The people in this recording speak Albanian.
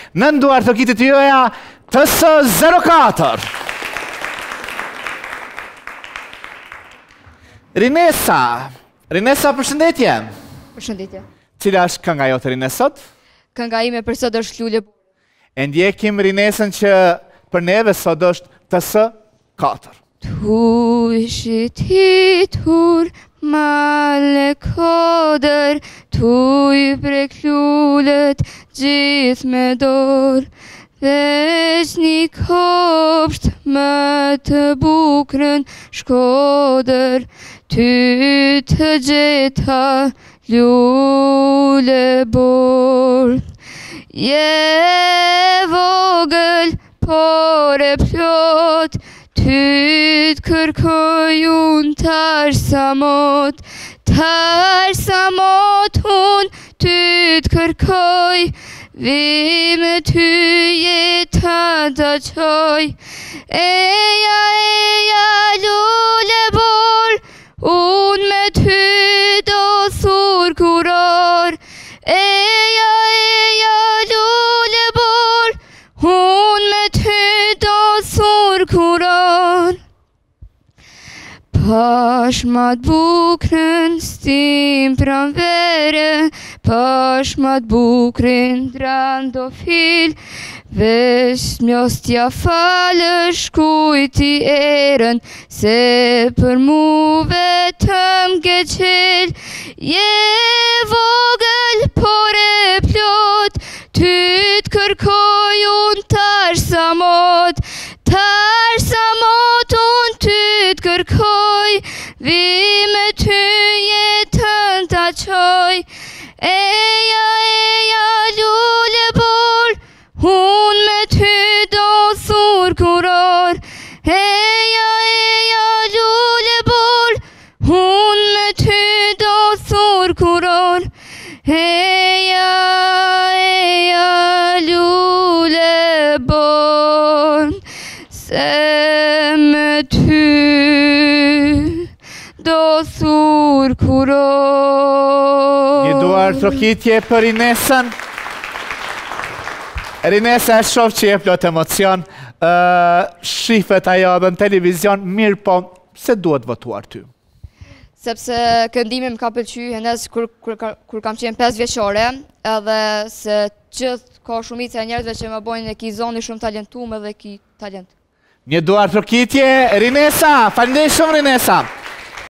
Në nduar të kitit juaja TS04. Rinesa, përshëndetje. Përshëndetje. Cila është kënga jote Rinesot? Kënga ime për sot është Lule. E ndjekim Rinesën që për neve sot është TS4. Tu shititur male kodër, tu i prek lullet gjithë me dorë, veç një kopsht më të bukrën Shkodër, ty të gjeta lule borë. Je vogël, por e plot, ty të kërkoj unë tash sa mot unë ty të kërkoj, vi me ty jetën të qoj. Eja lule bor, unë me ty do thur kuror. Eja lule bor, unë me ty do thur kuror. Pashmat bukrën stim pranvere, pashmat bukrën drandofil, vesh mjostja falësh kujti erën, se për mu vetëm ke qel. Je vogël, por e plot, ty të kërkoj unë tash sa mot unë ty të kërkoj, vi me ty jetën të qoj. Eja lule bor, unë me ty do thur kuror. Eja lule bor, unë me ty do thur kuror. Eja lule bor, se me ty do thur kuror. Një duar trokitje për Rinesën. Rinesa e shoh që je plot emocion, shifet ajo edhe në televizion, mirë po, se duhet votuar ty? Sepse këndimi më ka pëlqy hendes kur kam qenë 5 vjeçore, edhe se gjithë ka shumica e njerëzve që më bojnë e ki zoni shumë talentuar dhe ki talent. Një duar trokitje, Rinesa, faleminderit shumë Rinesa.